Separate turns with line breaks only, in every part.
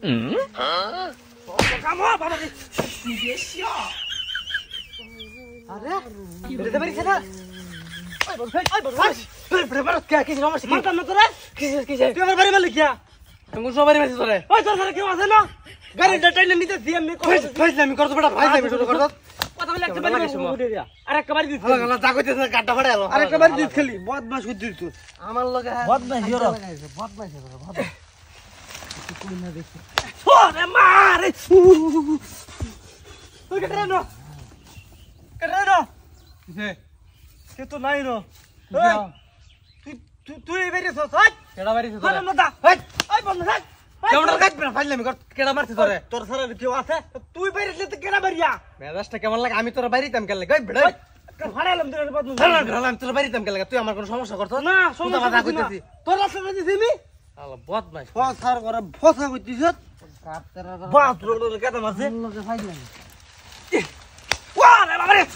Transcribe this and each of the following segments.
কাম বাবা রে বেশিয়া আরে বেরতে পারিস না ওই বল ভাই প্রেপার কে কি সমস্যা কি মাথা তোরে কি তুই আমার বাড়ি মালিক কিয়া তুমি সব বাড়ি মালিক তোরে ওই তোর সাথে কেউ আছে না গাড়ি টাইনে নিতে দি আমি ফাইজলামি করতে বড় ফাইজলামি শুরু করত কথা বলে একটা বাড়ি উঠে দিয়া আর একটা বাড়ি দিছ না যা কইতেছ না গাড্ডা ফাড়ে আলো আর একটা বাড়ি দিছ খালি বদমাশ কই দিছ তুই আমার লগে বদমাশ হিরো বদমাশ কই না দেখি ওরে মারে ওই কেটে কে তো নাই নো তুই বেরিয়ে সস কেডা বেরিয়ে সস না দা ওই বন্ধ থাক কেমন কাট না ফাইলামি কর কেডা মারছিস তোরে তোর সারা কেউ আছে তুই বেরিয়ে তো কেডা বেরিয়া মেজাজটা কেমন লাগে আমি তোর বাড়িতাম কেন লাগে ওই বেড়া ফাড়াইলাম তোর বদমাশ ফাড়াইলাম তোর বাড়িতাম কেন লাগে তুই আমার কোনো সমস্যা করছ না সমস্যা কইতেছি তোর রাস্তা দিছি আমি আলা বদমাশ ফসার করে ফসা কইতিস বাত রোড কেডা মারছে লগে ফাইলামি ওরে বাবা রে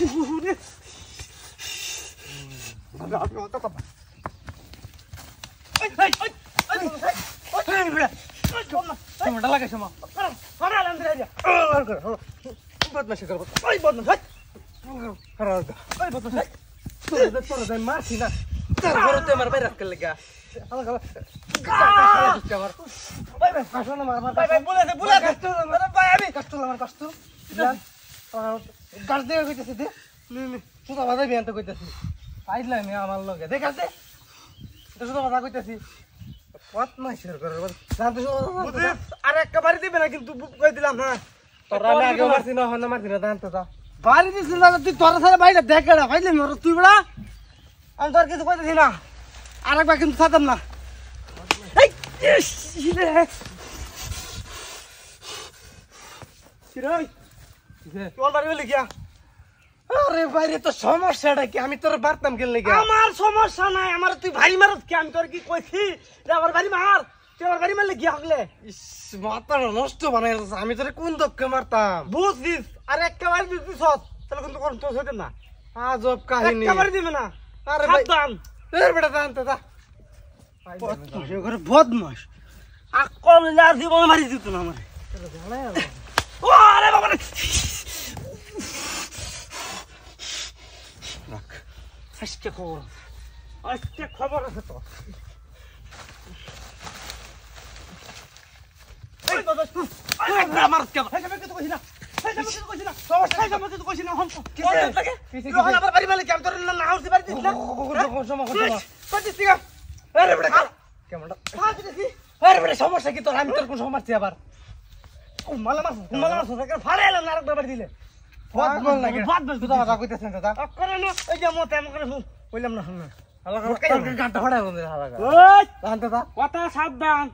আমার লগে দেখাছে কথা কইতেছি আর একটা বাড়ি দিবে না কিন্তু কই দিলাম না তোরা আমি আগে মারছি না হন মারছি না জানতো তা বাড়ি দিছিস না তুই তোর সাথে বাইরে দেখ না ভাইলে মোর তুই বড়া আমি তোর কিছু কইতেছি না আরেকবার কিন্তু ছাতাম না এই রে সিরাই তোর বাড়ি বলি কি আরে বাইরে তো সমস্যাটা কি আমি তোর বারতাম কেন লাগি আমার সমস্যা নাই আমার তুই ভারী মারত কি আমি তোর কি কইছি রে আমার বাড়ি মার তুই আমার বাড়ি মারলে কি হগলে ইস মাথা নষ্ট বানাইছস আমি তোরে কোন দক্কে মারতাম বুঝছিস আর একটা বাড়ি দিছিস তাহলে কিন্তু কোন তো হইতো না আজব কাহিনী একটা বাড়ি দিবে না আরে ভাই দান এর বেটা দান তো দা বদমাশ ঘরে বদমাশ আকল না জীবন মারি দিত না আমারে জানাই ও আরে বাবা রে আজকে খবর আছে তো সমস্যা কি তোর আমি তোর কোন সমস্যা আবার মালা মারছ ফাড়ে এলাম না আরেকবার বাড়ি দিলে কথা সাবধান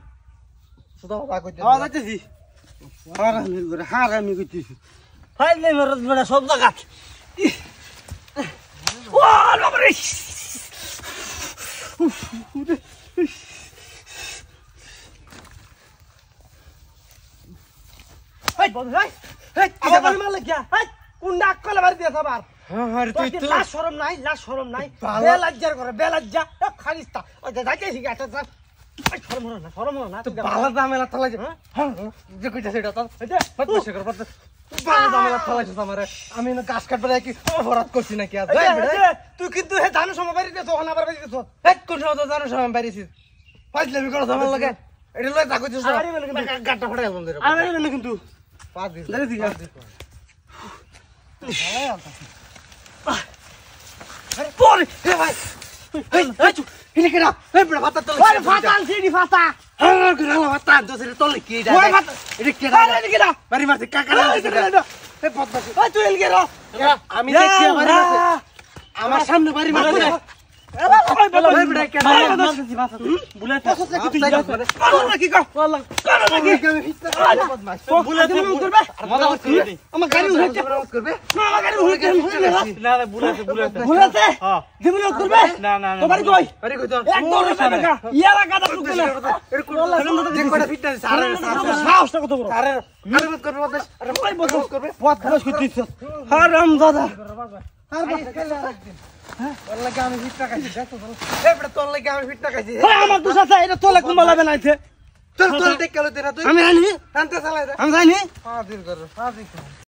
হারামি করতেছি ফাইলে সব জায়গা কোন ডাক কলে বাড়ি দিয়েছ আবার লাশ শরম নাই বেলাজ্জার করে বেলাজ্জা খালিস তা যাইতেছি শরম হলো না ভালো দামেলা থালাইছে যে কইতাছে এটা তো আমি গাছ কাটবে কি অপরাধ করছি নাকি তুই কিন্তু ধানের সময় বাড়ি দিয়েছ আবার বাড়ি দিয়েছ কোন সময় তো ধানের সময় বাড়িছিস ফাইজলামি করছ আমার লাগে এটা লয় যা কইছিস গাটটা ফাটাই আমি কিন্তু পাঁচ দিন পরে হে ভাই এই চু ইনি কেনা এই বড় ভাতা তলে আরে ভাতা আনছি নি ভাতা হ্যাঁ গলা ভাতা দোসরে তলে কি এটা ওই ভাতা এটা কেনা আরে কেনা বাড়ি মারতে কাকা না এ বদমাশ ওই তুই এল গেরো আমি দেখছি বাড়ি মারতে আমার সামনে বাড়ি মারতে এ ভাই বল এই বড় কেনা মারছি ভাতা বুলাতে কি তুই করো কি কর করো কি বদমাশ বুলাতে করবে মজা করবে আমার গাড়ি উঠাইতে করবে না আমার গাড়ি উঠাইতে না বুলাতে হ্যাঁ দিমুল করবে না তো বাড়ি কই তোর একদম টাকা ইয়ালা গাদা টুকতে না এর কোন যে কয়টা ফিট আছে সারে সাহসটা কত বড় সারে আরে মত করবে বদমাশ আরে ভাই বদমাশ করবে বদমাশ করছিস হারাম দাদা আর বাস কেলা রাখদিন হ্যাঁ তোর লাগি আমি ফিট টাকা খাইছি দেখো এই বড় তোর লাগি আমি ফিট টাকা খাইছি আমার দুসা আছে এটা তোর লাগি মালাবে নাইছে তোর টেক কেলো দে না তুই
আমি জানি
টানতে চালাই দে
আমি জানি
হাজির কর